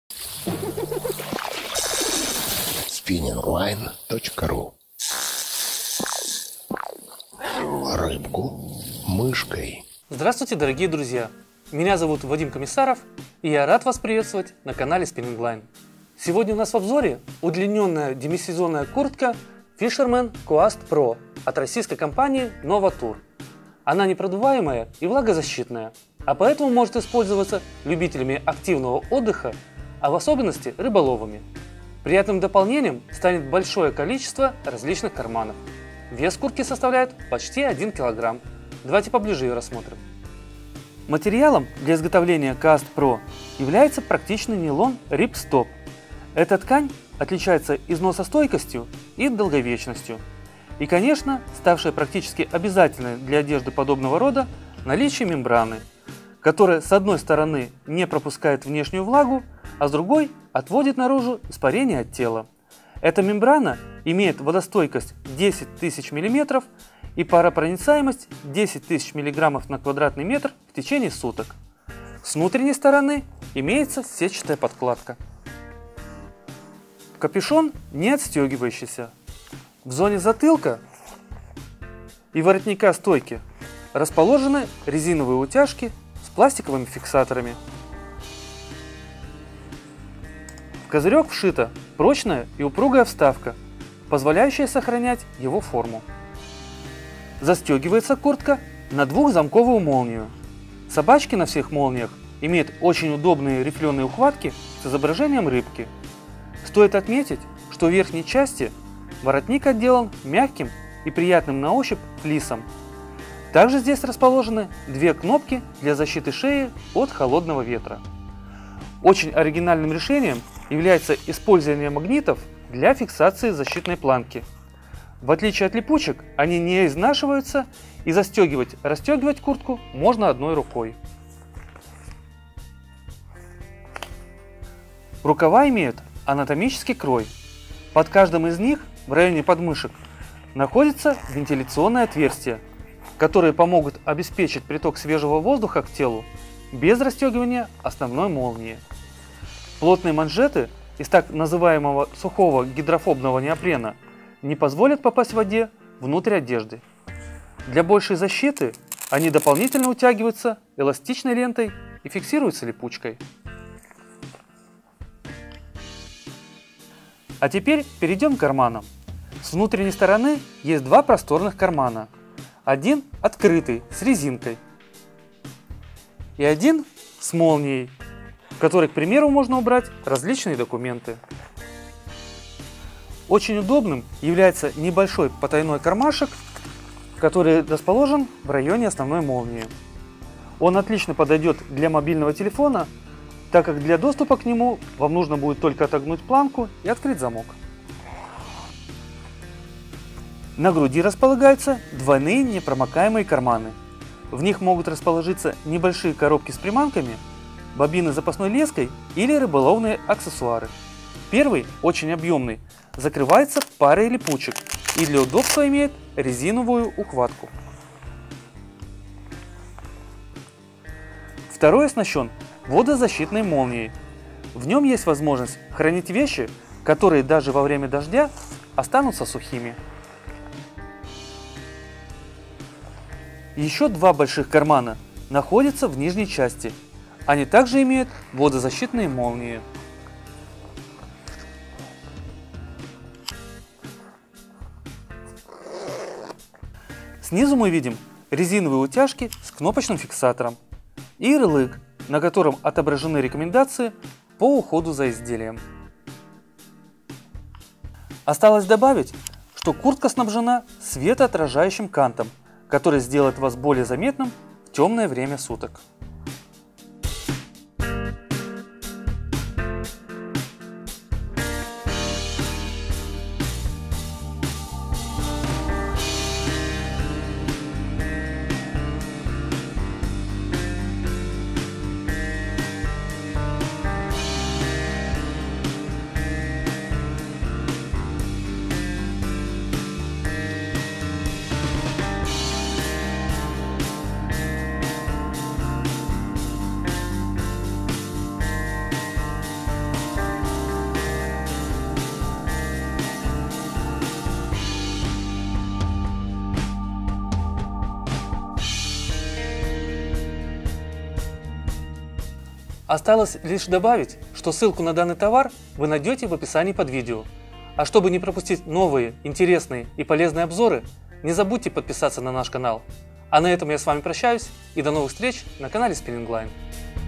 spinningline.ru. Рыбку мышкой. Здравствуйте, дорогие друзья! Меня зовут Вадим Комиссаров, и я рад вас приветствовать на канале Spinning Line. Сегодня у нас в обзоре удлиненная демисезонная куртка Fisherman Coast Pro от российской компании Novatur. Она непродуваемая и влагозащитная, а поэтому может использоваться любителями активного отдыха, а в особенности рыболовами. Приятным дополнением станет большое количество различных карманов. Вес куртки составляет почти 1 кг. Давайте поближе ее рассмотрим. Материалом для изготовления Coast Pro является практичный нейлон Ripstop. Эта ткань отличается износостойкостью и долговечностью. И, конечно, ставшая практически обязательной для одежды подобного рода наличие мембраны, которая с одной стороны не пропускает внешнюю влагу, а с другой отводит наружу испарение от тела. Эта мембрана имеет водостойкость 10 тысяч мм и паропроницаемость 10 тысяч мг на квадратный метр в течение суток. С внутренней стороны имеется сетчатая подкладка. Капюшон не отстегивающийся. В зоне затылка и воротника стойки расположены резиновые утяжки с пластиковыми фиксаторами. В козырек вшита прочная и упругая вставка, позволяющая сохранять его форму. Застегивается куртка на двухзамковую молнию. Собачки на всех молниях имеют очень удобные рифленые ухватки с изображением рыбки. Стоит отметить, что в верхней части воротник отделан мягким и приятным на ощупь флисом. Также здесь расположены две кнопки для защиты шеи от холодного ветра. Очень оригинальным решением является использование магнитов для фиксации защитной планки. В отличие от липучек, они не изнашиваются, и застегивать-расстегивать куртку можно одной рукой. Рукава имеют анатомический крой. Под каждым из них в районе подмышек находится вентиляционное отверстие, которые помогут обеспечить приток свежего воздуха к телу без расстегивания основной молнии. Плотные манжеты из так называемого сухого гидрофобного неопрена не позволят попасть в воде внутрь одежды. Для большей защиты они дополнительно утягиваются эластичной лентой и фиксируются липучкой. А теперь перейдем к карманам. С внутренней стороны есть два просторных кармана. Один открытый, с резинкой. И один с молнией, в который, к примеру, можно убрать различные документы. Очень удобным является небольшой потайной кармашек, который расположен в районе основной молнии. Он отлично подойдет для мобильного телефона, так как для доступа к нему вам нужно будет только отогнуть планку и открыть замок. На груди располагаются двойные непромокаемые карманы. В них могут расположиться небольшие коробки с приманками, бобины с запасной леской или рыболовные аксессуары. Первый, очень объемный, закрывается парой липучек и для удобства имеет резиновую ухватку. Второй оснащен водозащитной молнией. В нем есть возможность хранить вещи, которые даже во время дождя останутся сухими. Еще два больших кармана находятся в нижней части. Они также имеют водозащитные молнии. Снизу мы видим резиновые утяжки с кнопочным фиксатором и ярлык, на котором отображены рекомендации по уходу за изделием. Осталось добавить, что куртка снабжена светоотражающим кантом, который сделает вас более заметным в темное время суток. Осталось лишь добавить, что ссылку на данный товар вы найдете в описании под видео. А чтобы не пропустить новые, интересные и полезные обзоры, не забудьте подписаться на наш канал. А на этом я с вами прощаюсь и до новых встреч на канале Spinning Line.